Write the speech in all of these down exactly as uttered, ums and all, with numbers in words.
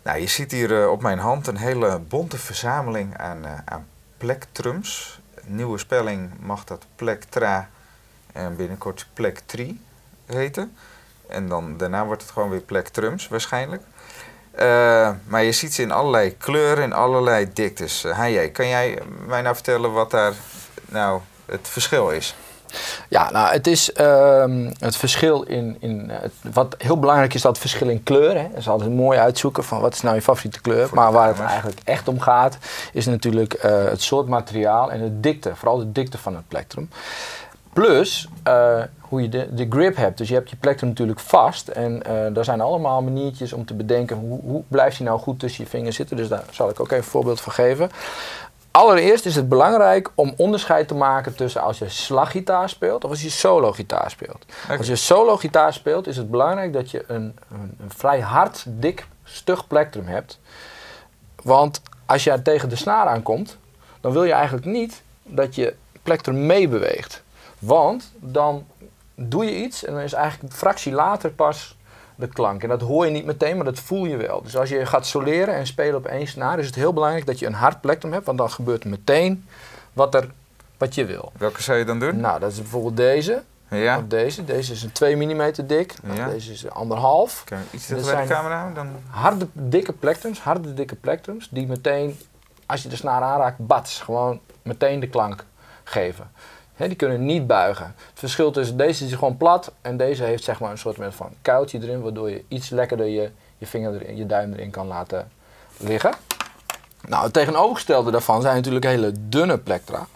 Nou, je ziet hier uh, op mijn hand een hele bonte verzameling aan, uh, aan plectrums. Nieuwe spelling mag dat plectra en binnenkort plectri heten. En dan daarna wordt het gewoon weer plectrums waarschijnlijk. Uh, maar je ziet ze in allerlei kleuren en allerlei diktes. Uh, H J, kan jij mij nou vertellen wat daar nou het verschil is? Ja, nou het is uh, het verschil in, in uh, wat heel belangrijk is, dat verschil in kleur. Hè. Dat is altijd mooi uitzoeken van wat is nou je favoriete kleur. Maar waar het eigenlijk echt om gaat, is natuurlijk uh, het soort materiaal en de dikte. Vooral de dikte van het plectrum. Plus uh, hoe je de, de grip hebt. Dus je hebt je plectrum natuurlijk vast. En uh, daar zijn allemaal maniertjes om te bedenken hoe, hoe blijft hij nou goed tussen je vingers zitten. Dus daar zal ik ook even een voorbeeld van geven. Allereerst is het belangrijk om onderscheid te maken tussen als je slaggitaar speelt of als je solo gitaar speelt. Okay. Als je solo gitaar speelt is het belangrijk dat je een, een, een vrij hard, dik, stug plectrum hebt. Want als je tegen de snaar aankomt, dan wil je eigenlijk niet dat je plectrum meebeweegt. Want dan doe je iets en dan is eigenlijk een fractie later pas de klank. En dat hoor je niet meteen, maar dat voel je wel. Dus als je gaat soleren en spelen op één snaar, is het heel belangrijk dat je een hard plectrum hebt, want dan gebeurt meteen wat, er, wat je wil. Welke zou je dan doen? Nou, dat is bijvoorbeeld deze. Ja. Of deze. Deze is een twee millimeter dik. Ja. Deze is anderhalf. Kan je iets dichter bij de camera? Dan... Harde, dikke plectrums, harde, dikke plectrums, die meteen, als je de snaar aanraakt, bats, gewoon meteen de klank geven. He, die kunnen niet buigen. Het verschil tussen deze is gewoon plat en deze heeft zeg maar een soort van kuiltje erin, waardoor je iets lekkerder je, je vinger erin, je duim erin kan laten liggen. Nou, het tegenovergestelde daarvan zijn natuurlijk hele dunne plectra.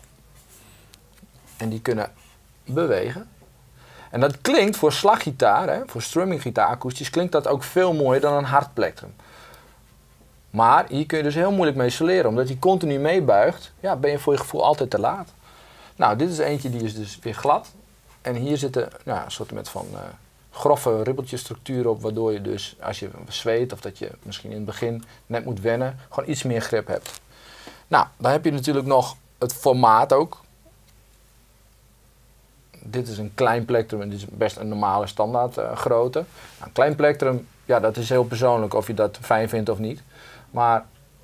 En die kunnen bewegen. En dat klinkt voor slaggitaar, hè, voor strumminggitaar akoestisch, klinkt dat ook veel mooier dan een hard plectrum. Maar hier kun je dus heel moeilijk mee soleren, omdat die continu meebuigt, ja, ben je voor je gevoel altijd te laat. Nou, dit is eentje die is dus weer glad. En hier zitten nou, een soort met van uh, grove ribbeltjesstructuren op, waardoor je dus als je zweet of dat je misschien in het begin net moet wennen, gewoon iets meer grip hebt. Nou, dan heb je natuurlijk nog het formaat ook. Dit is een klein plectrum en dit is best een normale standaard uh, grootte. Nou, een klein plectrum, ja, dat is heel persoonlijk of je dat fijn vindt of niet. Maar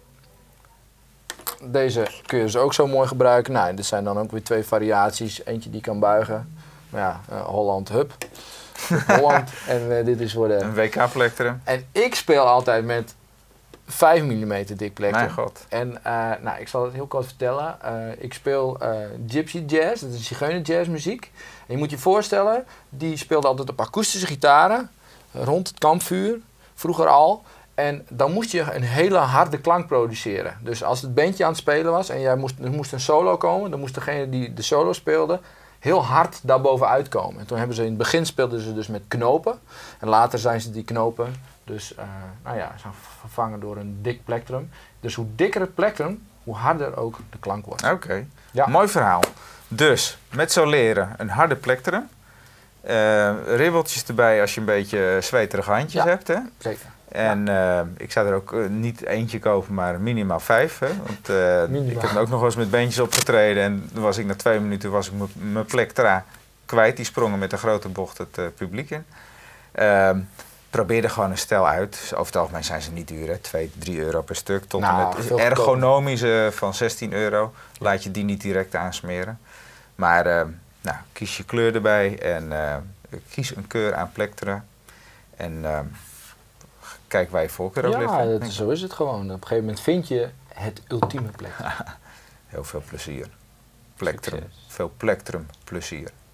deze kun je dus ook zo mooi gebruiken. Nou, dit zijn dan ook weer twee variaties. Eentje die kan buigen. Maar ja, uh, Holland Hub. Holland. En uh, dit is voor de... Een W K-plectrum. En ik speel altijd met vijf millimeter dik plectrum. Mijn god. En uh, nou, ik zal het heel kort vertellen. Uh, ik speel uh, Gypsy Jazz. Dat is zigeuner jazzmuziek. En je moet je voorstellen, die speelde altijd op akoestische gitaren. Rond het kampvuur. Vroeger al. En dan moest je een hele harde klank produceren. Dus als het bandje aan het spelen was en jij moest, er moest een solo komen, dan moest degene die de solo speelde heel hard daarbovenuit komen. En toen hebben ze in het begin speelden ze dus met knopen. En later zijn ze die knopen dus uh, nou ja, zijn vervangen door een dik plectrum. Dus hoe dikker het plectrum, hoe harder ook de klank wordt. Oké, okay. Ja. Mooi verhaal. Dus met soleren een harde plectrum. Uh, ribbeltjes erbij als je een beetje zweterige handjes ja, hebt. Hè? Zeker. En uh, ik zou er ook uh, niet eentje kopen, maar minimaal vijf. Hè? Want uh, minimaal. Ik heb ook nog wel eens met beentjes opgetreden en toen was ik na twee minuten was ik mijn plectra kwijt. Die sprongen met een grote bocht het uh, publiek in. Uh, probeer er gewoon een stel uit. Over het algemeen zijn ze niet duur, hè? twee, drie euro per stuk. Tot nou, en met ergonomische van zestien euro. Laat je die niet direct aansmeren. Maar uh, nou, kies je kleur erbij en uh, kies een keur aan plectra. En uh, kijk waar je voorkeur op ligt. Ja, dat, zo is het gewoon. Op een gegeven moment vind je het ultieme plectrum. Heel veel plezier. Plectrum. Veel plectrum plezier.